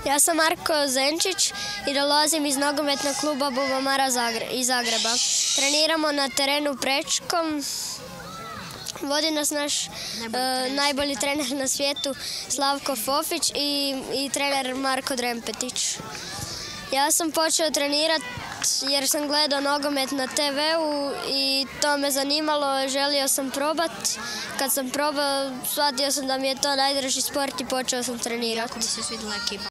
Ja sam Marko Zenčić i dolazim iz nogometnog kluba Bubamara iz Zagreba. Treniramo na terenu Prečkom. Vodi nas naš najbolji trener na svijetu Slavko Fofić i trener Marko Drempetić. Ja sam počeo trenirati jer sam gledao nogomet na TV-u i to me zanimalo, želio sam probati. Kad sam probao, shvatio sam da mi je to najdraži sport i počeo sam trenirati. Kako mi se svidjela ekipa?